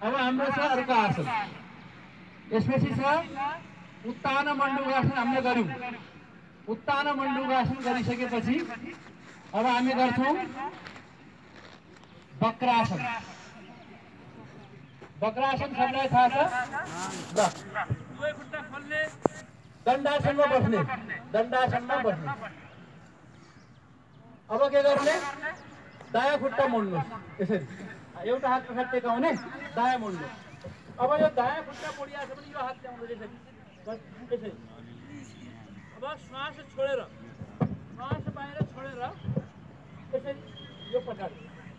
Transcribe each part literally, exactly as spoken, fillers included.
अब हाम्रो छ अर्को आसन। यसपछि छ उत्तान मण्डूकासन हामीले गर्यौं। उत्तान मण्डूकासन गरिसकेपछि अब हामी गर्छौं वक्रासन। वक्रासन सबलाई थाहा छ? ल दुवै खुट्टा खोल्ने, दण्डासनमा बस्ने, दण्डासनमा बस्ने। अब के गर्ने? दायाँ खुट्टा मोड्नुहोस् यसरी, एउटा हात पछाडि टेकाउने, दायाँ मोड्नु। अब यो दायाँ खुट्टा मोडिया छ भने यो हात ल्याउनु यसरी, बस यसरी। अब श्वास छोडेर, श्वास बाहिर छोडेर यसरी यो पछाडि।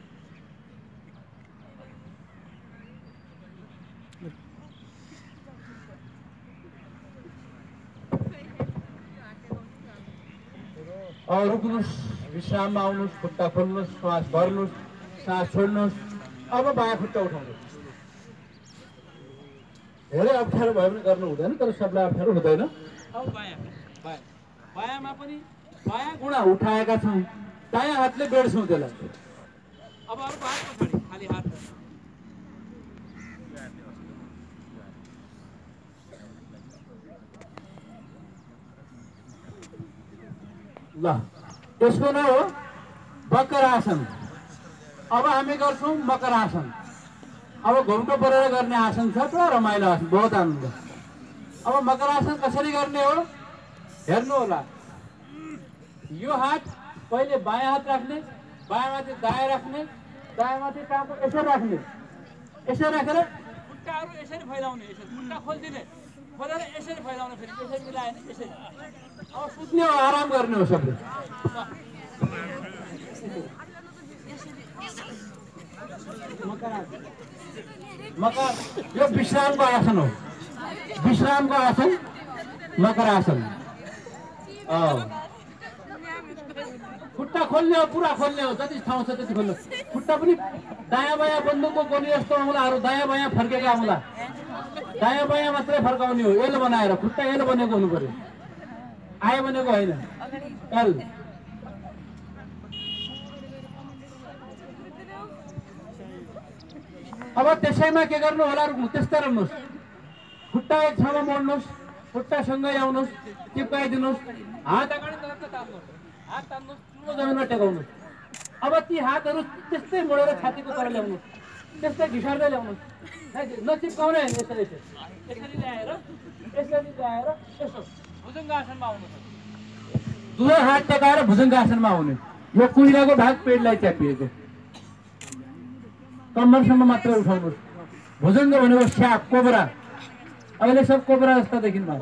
और रुक्नुहोस्, विश्राममा आउनुहोस्, खुट्टा खोल्नुहोस्, श्वास भर्नुहोस्, सास छोड्नुहोस्। अब बायाँ खुट्टा उठाउनुहोस्। धेरै अप्ठ्यारो भयो भने गर्नु हुँदैन, तर सबलाई अप्ठ्यारो हुँदैन। अब बायाँ बायाँ बायाँमा पनि बायाँ गुणा उठाएका छौँ, दायाँ हातले बेड्छौँ त्यसलाई। अब अर्को हात पछाडि, खाली हात। ल त्यसको नाम हो वक्रासन। अब हामी गर्छौं मकरासन। अब घुम्टो परेर गर्ने आसन छ, पुरा रमाइलो आसन, बहुत आनन्द। अब मकरासन कसरी गर्ने हो हेर्नु होला। यो हात पहिले बायाँ हात राख्ने, बायाँमाथि दायाँ राख्ने, दायाँमाथि टाउको यसरी राख्ने, यसरी राखेर खुट्टाहरू यसरी फैलाउने, यसरी खुट्टा खोलिदिने, खोलेर यसरी फैलाउने, फेरि यसरी मिलाएन, यसरी। अब सुत्ने हो, आराम गर्ने हो सबले। मकर, यो विश्रामको आसन हो, विश्रामको आसन मकरासन। खुट्टा खोल्ने हो, पुरा खोल्ने हो, जति ठाउँ छ त्यति खोल्नु। खुट्टा पनि दायाँ बायाँ बन्दुकको गोली जस्तो औँलाहरू दायाँ बायाँ फर्केका औँला, दायाँ बायाँ मात्रै फर्काउने हो। एल बनाएर खुट्टा एल बनेको हुनु पर्यो, आयो भनेको होइन, एल। अब त्यसैमा के गर्नु होला, रुक्नु, त्यस्तै रहनुहोस्। खुट्टा एक ठाउँमा मोड्नुहोस्, खुट्टा सँगै आउनुहोस्, चिप्काइदिनुहोस्, हात अगाडि तर्फ तान्नुहोस्, हात तान्नुहोस्, चुलो जमिनमा टेकाउनुहोस्। अब ती हातहरू त्यस्तै मोडेर छातीको तर ल्याउनुहोस्, त्यस्तै घिसार्दै ल्याउनुहोस्, नचिप्काउने होइन। यसरी यसरी ल्याएर यसरी ल्याएर यसो भुजङ्गासनमा आउनुहोस्। दुवै हात टेकाएर भुजङ्गासनमा आउने। यो कुहिराको भाग पेटलाई च्यापिएको, कम्मरसम्म मात्रै उठाउनुहोस्। भुजङ्ग भनेको स्याप, कोब्रा। अहिले सब कोब्रा जस्ता देखिन्न,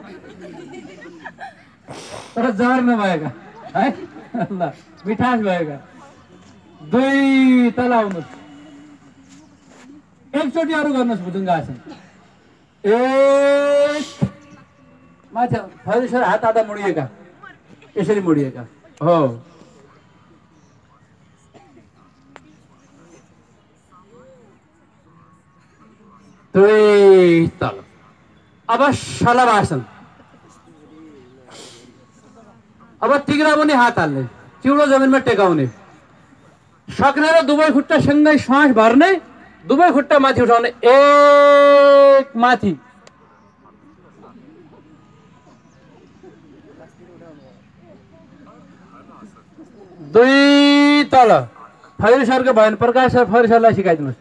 तर जहर नभएका है, ल मिठास भएका। दुई तल आउनुहोस्, एकचोटि अरू गर्नुहोस् भुजङ्गासन। एक माथि फरिसर हात आधा मोडिएका, यसरी मोडिएका हो। दुई तल। अब शलभासन। अब तिघ्रा पनि हात हाल्ने, चिउडो जमिनमा टेकाउने, सक्ने र दुवै खुट्टा सँगै श्वास भर्ने, दुवै खुट्टा माथि उठाउने। एक माथि, दुई तल। फैरी सरको भएन, प्रकाश सर फैरी सरलाई सिकाइदिनुहोस्।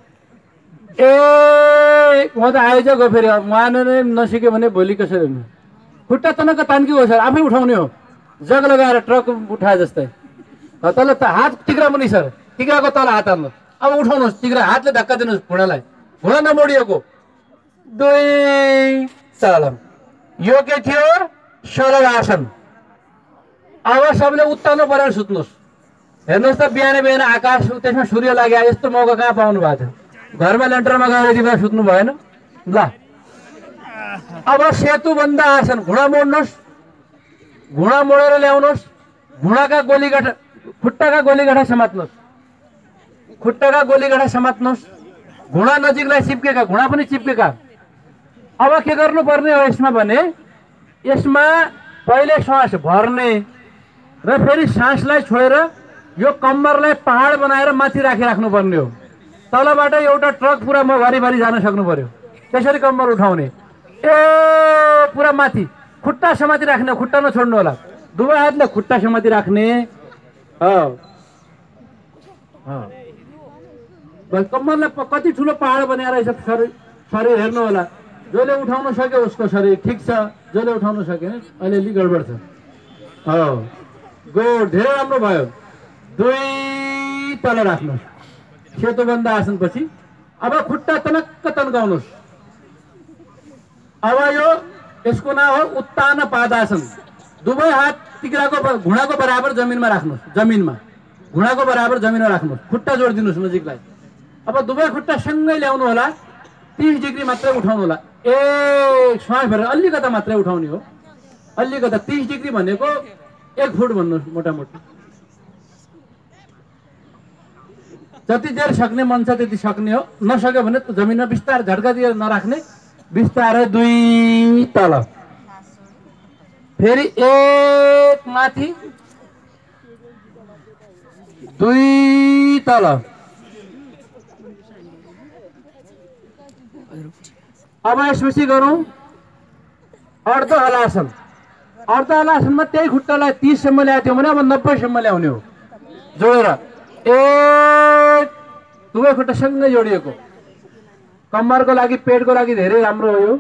एक म त आइज गयो, फेरि उहाँले नै नसिक्यो भने भोलि कसरी हुनु। खुट्टा तनक्क तान्की हो सर, आफै उठाउने हो, जग लगाएर ट्रक उठाए जस्तै। तल त हात तिघ्रा पनि सर, तिघ्राको तल हात हाल्नु। अब उठाउनुहोस्, तिघ्रा हातले धक्का दिनुहोस् घुँडालाई, घुँडा नमोडिएको। दुई तल। यो के थियो? शलभासन। अब सबले उत्तानो परेर सुत्नुहोस्। हेर्नुहोस् त, बिहान बिहान आकाश त्यसमा सूर्य लाग्यो, यस्तो मौका कहाँ पाउनु भएको थियो? घरमा लेन्टरमा गएर यति बेला सुत्नु भएन। ल अब सेतु बन्द आसन। घुँडा मोड्नुहोस्, घुँडा मोडेर ल्याउनुहोस्, घुँडाका गोलीगाठा, खुट्टाका गोलीगाठा समात्नुहोस्, खुट्टाका गोलीगाठा समात्नुहोस्। घुँडा नजिकलाई चिप्केका, घुँडा पनि चिप्केका। अब के गर्नुपर्ने हो यसमा भने, यसमा पहिले श्वास भर्ने र फेरि सासलाई छोडेर यो कम्मरलाई पहाड बनाएर माथि राखिराख्नु पर्ने हो। तलबाट एउटा ट्रक पुरा म भारी भारी जान सक्नु पर्यो। त्यसरी कम्मर उठाउने ए पुरा माथि खुट्टा समाति राख्ने, खुट्टा नछोड्नु होला। दुवै हातले खुट्टा समाति राख्ने। कम्मरलाई कति ठुलो पहाड बनाएर रहेछ शरीर शरीर हेर्नु होला। जसले उठाउन सक्यो उसको शरीर ठिक छ, जसले उठाउन सकेन अलिअलि गडबड छ। गुड, धेरै राम्रो भयो। दुई तल राख्नुहोस् सेतो बन्द आसनपछि। अब खुट्टा तनक्क तन्काउनुहोस्। अब यो यसको नाम हो उत्तान पादासन। दुवै हात तिग्राको घुँडाको बराबर जमिनमा राख्नुहोस्। जमिनमा घुँडाको बराबर जमिनमा राख्नुहोस्। खुट्टा जोडिदिनुहोस् नजिकलाई। अब दुवै खुट्टा सँगै ल्याउनु होला। तीस डिग्री मात्रै उठाउनु होला। एक श्वास भरेर अलिकता मात्रै उठाउने हो। अलिकता तीस डिग्री भनेको एक फुट भन्नुहोस् मोटामोटी। जति देर सक्ने मन छ त्यति सक्ने हो। नसक्यो भने जमिनमा बिस्तारै झट्का दिएर नराख्ने। बिस्तारै दुई तल, फेरि एक माथि दुई तल। अब यसपछि गरौँ अर्ध हलासन। अर्ध हलासनमा त्यही खुट्टालाई तीस सम्म ल्याएको थियो भने अब नब्बे सम्म ल्याउने हो जोडेर। एक दुवै खुट्टा सँगै जोडिएको। कम्मरको लागि पेटको लागि धेरै राम्रो हो यो।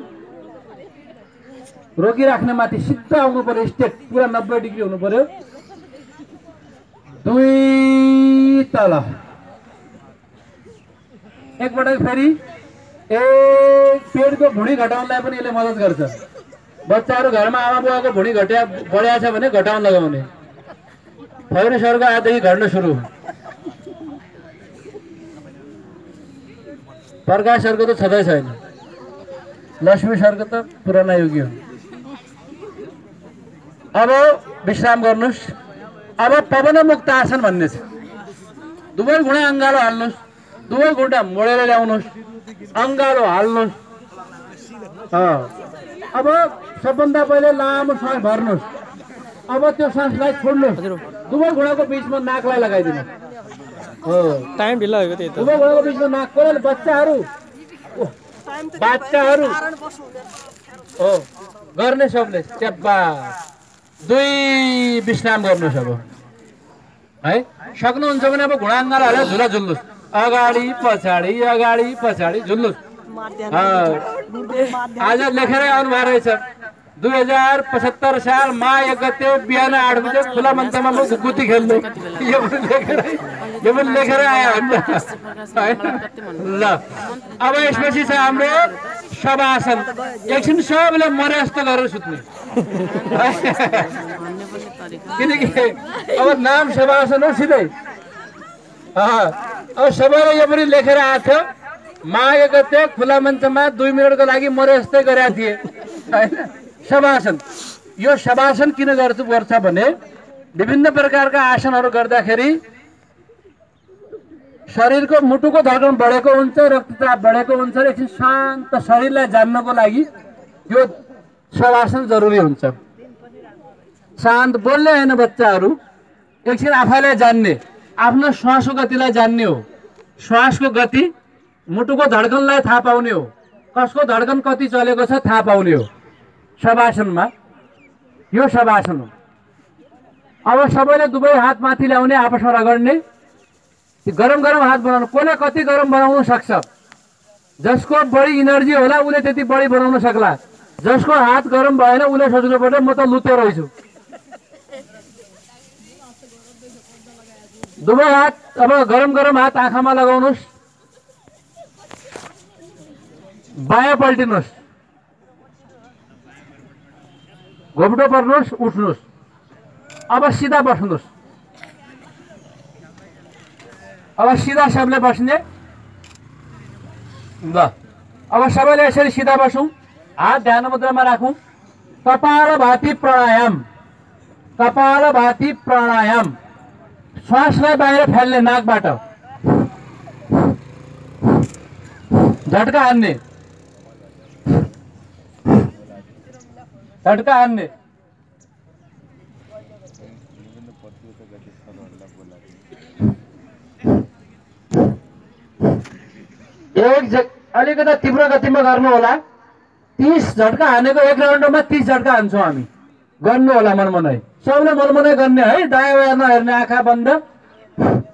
रोकिराख्ने माथि सिधा आउनु पर्यो, स्ट्रेट पुरा नब्बे डिग्री हुनु पर्यो। दुई तल, एकपटक फेरि एक पेटको भुँडी घटाउनलाई पनि यसले मद्दत गर्छ। बच्चाहरू घरमा आमा बुवाको भुँडी घट्या बढिया छ भने घटाउन लगाउने। फौरी सर्ग आजदेखि घट्न सुरु। प्रकाश सर्ग त छँदै छैन। लक्ष्मी सर्ग त पुराना युगी हो। अब विश्राम गर्नुहोस्। अब पवन मुक्त आसन भन्ने छ। दुवै घुँडा अङ्गालो हाल्नुहोस्। दुवै घुँडा मोडेर ल्याउनुहोस्। अङ्गालो हाल्नुहोस्। अब सबभन्दा पहिले लामो सास भर्नुहोस्। अब त्यो सासलाई छोड्नुहोस्। दुवै घुँडाको बिचमा नाकलाई लगाइदिनु। हो टाइम ढिला भएको त्यही त। दुवै घुँडाको बिचमा नाक कोले बच्चाहरू बच्चाहरू हो गर्ने सबले च्याब्बा। दुई विश्राम गर्नुहोस्। अब है सक्नुहुन्छ भने अब घुँडा अङ्गालो हालेर झुला झुल्नुहोस्। अगाडि पछाडि अगाडि पछाडि झुल्नुहोस्। आज लेखेरै आउनुभएको रहेछ। दुई हजार पचहत्तर साल मा एक गते बिहान आठ बजे खुला मञ्चमा म गुत्ती खेल्नु। यो पनि लेखेरै यो पनि लेखेरै आयो ल। अब यसपछि छ हाम्रो शवासन। एकछिन सबले मरे जस्तो गरेर सुत्ने। किनकि अब नाम शवासन हो सिधै। अब सबैले यो पनि लेखेर आएको थियो। माघ गते खुला मञ्चमा दुई मिनटको लागि मरे जस्तै गरेका थिए होइन। शवासन, यो शवासन किन गर्छु गर्छ भने विभिन्न प्रकारका आसनहरू गर्दाखेरि शरीरको मुटुको धड्कन बढेको हुन्छ, रक्तचाप बढेको हुन्छ। एकछिन शान्त शरीरलाई जान्नको लागि यो शवासन जरुरी हुन्छ। शान्त बोल्ने होइन बच्चाहरू, एकछिन आफैलाई जान्ने, आफ्नो श्वासको गतिलाई जान्ने हो। श्वासको गति, मुटुको धड्कनलाई थाहा पाउने हो। कसको धड्कन कति चलेको छ थाहा पाउने हो शवासनमा। यो शवासन हो। अब सबैले दुवै हात माथि ल्याउने, आपसमा रगड्ने। गरम गरम हात बनाउनु। कसले कति गरम बनाउन सक्छ, जसको बढी इनर्जी होला उसले त्यति बढी बनाउन सक्ला। जसको हात गरम भएन उसले सोच्नुपर्छ म त लुते रहेछु। दुवै हात अब गरम गरम हात आँखामा लगाउनुहोस्। बायाँ पल्टिनुहोस्। घोप्टो पर्नुहोस्, उठ्नुहोस्। अब सिधा बस्नुहोस्। अब सिधा सबले बस्ने ल। अब सबैले यसरी सिधा बसौँ। हात ध्यान मुद्रामा राखौँ। कपालभाती प्राणायाम। कपालभाती प्राणायाम। श्वासलाई बाहिर फाल्ने नाकबाट। झट्का हान्ने, झट्का हान्ने। एक झ- अलिकति तीव्र गतिमा गर्नु होला। तीस झट्का हानेको एक राउन्डमा तीस झट्का हान्छौँ हामी। गर्नु होला मनमनै, सबले मनमनै गर्ने है, दायाँ बायाँ नहेर्ने, आँखा बन्द।